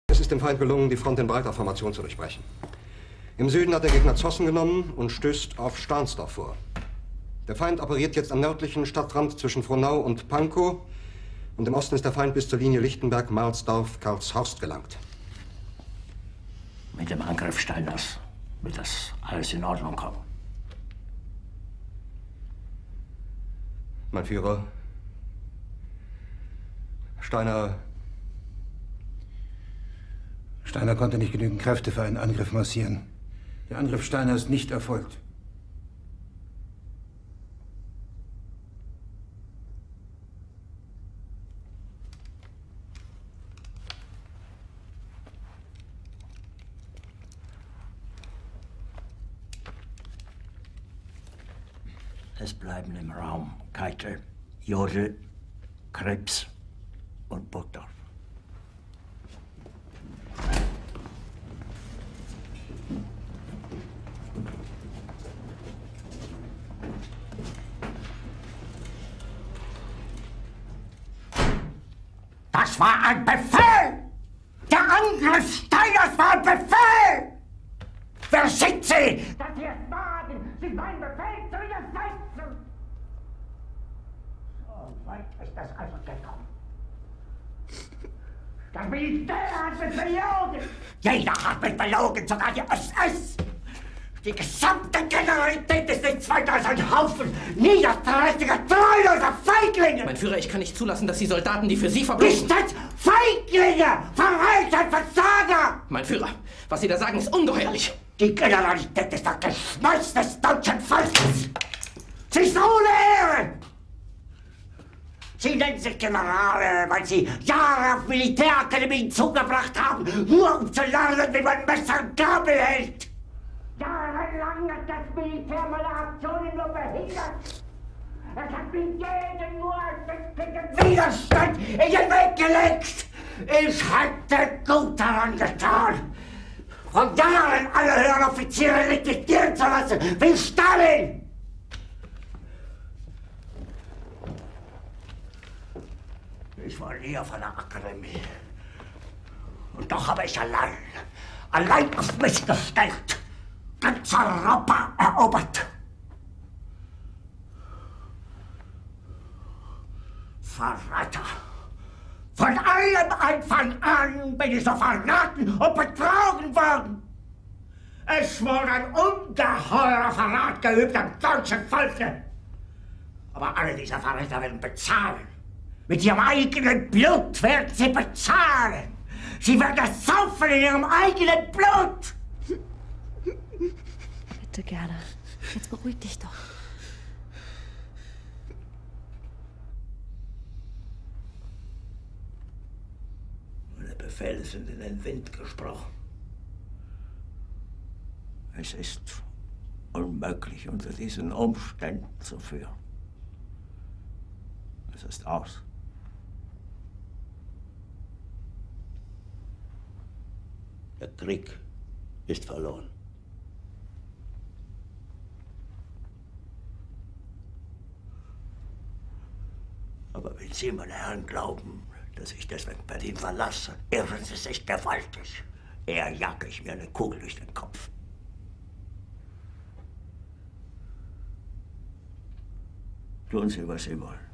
Es ist dem Feind gelungen, die Front in breiter Formation zu durchbrechen. Im Süden hat der Gegner Zossen genommen und stößt auf Stahnsdorf vor. Der Feind operiert jetzt am nördlichen Stadtrand zwischen Frohnau und Pankow. Und im Osten ist der Feind bis zur Linie Lichtenberg-Marsdorf-Karlshorst gelangt. Mit dem Angriff Steiners wird das alles in Ordnung kommen. Mein Führer, Steiner konnte nicht genügend Kräfte für einen Angriff massieren. Der Angriff Steiner ist nicht erfolgt. Es bleiben im Raum Keitel, Jodl, Krebs und Burgdorf. Das war ein Befehl! Der Angriff Steiners war ein Befehl! Wer sind Sie, dass Sie es wagen, sich meinen Befehl zu widersetzen? So weit ist das also gekommen. Das Militär hat mich belogen! Jeder hat mich belogen, sogar die SS! Die gesamte Generalität ist nichts weiter als ein Haufen niederträchtiger, treuloser Feiglinge! Mein Führer, ich kann nicht zulassen, dass die Soldaten, die für Sie verbringen... Nicht als Feiglinge! Verreiter, Versager! Mein Führer, was Sie da sagen, ist ungeheuerlich! Die Generalität ist das Geschmeiß des deutschen Volkes! Sie ist ohne Ehre! Sie nennen sich Generale, weil Sie Jahre auf Militärakademien zugebracht haben, nur um zu lernen, wie man Messer und Gabel hält! Jahrelang hat das Militär meine Aktionen nur behindert. Es hat mir jeden nur ersichtlichen Widerstand in den Weg gelegt. Ich hätte gut daran getan, von Jahren alle höheren Offiziere liquidieren zu lassen, wie Stalin. Ich war nie auf einer Akademie. Und doch habe ich allein auf mich gestellt, ganz Europa erobert. Verräter! Von allem Anfang an bin ich so verraten und betrogen worden. Es wurde ein ungeheurer Verrat geübt am deutschen Volke. Aber alle diese Verräter werden bezahlen. Mit ihrem eigenen Blut werden sie bezahlen. Sie werden es saufen in ihrem eigenen Blut. Bitte gerne. Jetzt beruhig dich doch. Meine Befehle sind in den Wind gesprochen. Es ist unmöglich, unter diesen Umständen zu führen. Es ist aus. Der Krieg ist verloren. Aber wenn Sie, meine Herren, glauben, dass ich deswegen Berlin verlasse, irren Sie sich gewaltig. Eher jage ich mir eine Kugel durch den Kopf. Tun Sie, was Sie wollen.